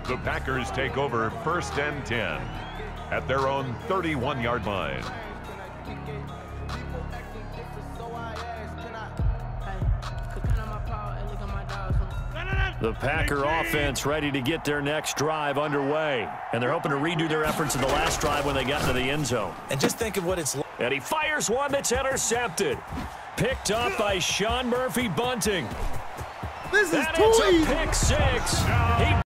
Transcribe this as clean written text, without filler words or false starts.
The Packers take over 1st and 10 at their own 31-yard line. The Packer offense ready to get their next drive underway. And they're hoping to redo their efforts in the last drive when they got into the end zone. And just think of what it's like. And he fires one that's intercepted. Picked up by Sean Murphy Bunting. This is That too is easy. a pick six. He